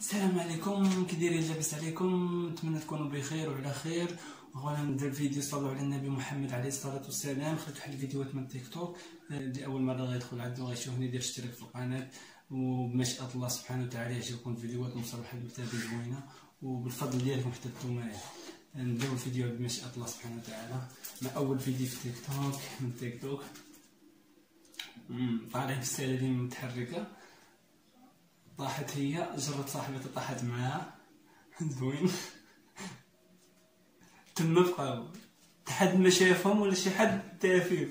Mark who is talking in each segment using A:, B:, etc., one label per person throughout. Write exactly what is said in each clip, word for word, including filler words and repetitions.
A: السلام عليكم، كي دايرين؟ لاباس عليكم؟ نتمنى تكونوا بخير وعلى خير. وانا ندير فيديو صلوا على النبي محمد عليه الصلاه والسلام. خديت واحد الفيديوهات من تيك توك اللي اول مره غيدخل عندو غيشوفني يدير اشتراك في القناه، وبمشيئه الله سبحانه وتعالى يعجبكم الفيديوهات نوصل واحد المتابعين زوينه، وبالفضل ديالكم حتى نتوما نديرو الفيديوهات بمشيئه الله سبحانه وتعالى. مع اول فيديو في تيك توك من تيك توك طالعين في السلالم متحركه. طاحت هي، جرت صاحبتها طاحت معاها زوين. تما بقاو حد ما شافهم ولا شي حد تافيهم.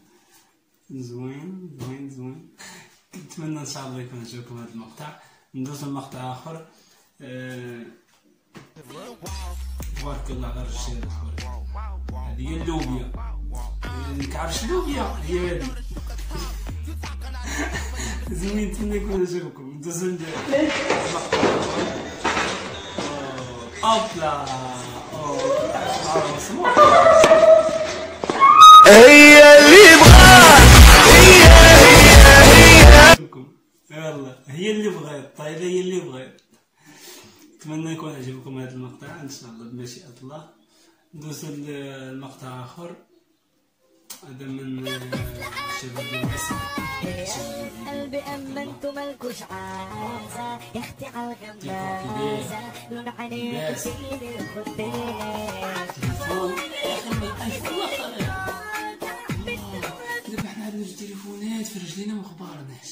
A: زوين زوين زوين. نتمنى ان شاء الله يكون عجبكم هذا المقطع. ندوز لمقطع اخر. أه... تبارك الله على الرجال الاخر. هذه هي اللوبيا، كعرفش اللوبيا هي هذه. زوين، نتمنى يكون عجبكم. ندوزو ندير اوبلا
B: هي اللي بغات، هي هي هي
A: يلا هي اللي بغات. طيب هي اللي بغات. نتمنى يكون عجبكم هذا المقطع ان شاء الله بمشيئة الله. ندوزو لمقطع اخر. هذا من شباب الاسد.
C: قلبي أما انتو مالكوش عازة يا اختي عالغمازة لون عينيك فيني الخدينة.
A: دابا حنا عندنا جوج تليفونات في رجلينا مخبارناش.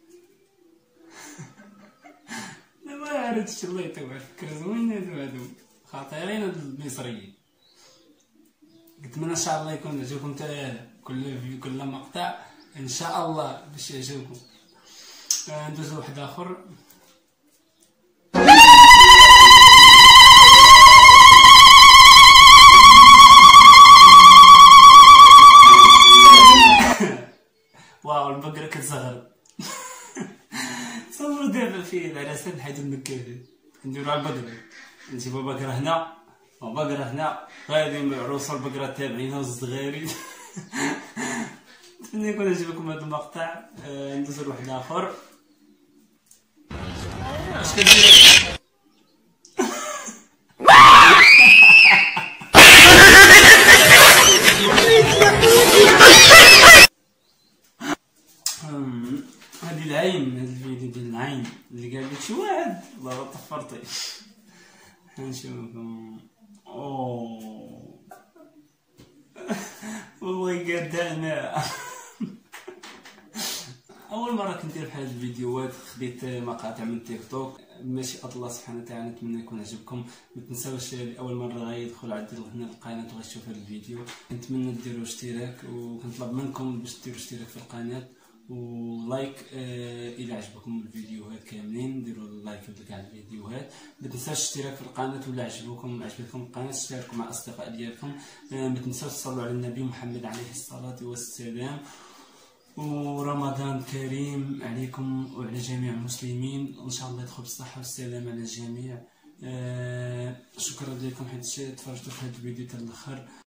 A: دابا عرفتش الله يطول فكر زوين. هادو هادو خطيرين هاد المصريين. نتمنى ان شاء الله يكون عجبكم حتى كل فيديو كل مقطع ان شاء الله باش يعجبكم. ندوزو واحد اخر. واو البقرة كتزغر. صوروا دابا في العراسات نحيدو النكادات نديرو على البقرة. نجيبو بقرة هنا وبقرة هنا، غادي مع العروسة البقرة تابعينها والصغارين. نتمنى يكون عجبكم هذا المقطع. آه ندوزو لواحد اخر. اش كدير؟ هادي العين، هاد الفيديو ديال العين اللي قال لك شي واحد والله طفرتي. نشوفكم. اوه والله قدانا. اول مره كندير بحال هاد الفيديوهات، خديت مقاطع من تيك توك بمشيئة الله سبحانه وتعالى. نتمنى يكون عجبكم. ما تنساوش اول مره غيدخل عندي هنا القناه وغيشوف هاد الفيديو نتمنى ديروا اشتراك، وكنطلب منكم باش ديروا اشتراك في القناه ولايك. آه الى عجبكم الفيديوهات كاملين ديروا لايك لكاع الفيديوهات. ما تنساوش الاشتراك في القناه، ولا عجبكم عجبتكم القناه اشتركوا مع الاصدقاء ديالكم. آه ما تنساوش تصلوا على النبي محمد عليه الصلاه والسلام. ورمضان كريم عليكم وعلى جميع المسلمين، ان شاء الله يدخل بالصحه والسلامه على الجميع. آه شكرا لكم حيت تفرجتوا في هذا الفيديو حتى الاخر.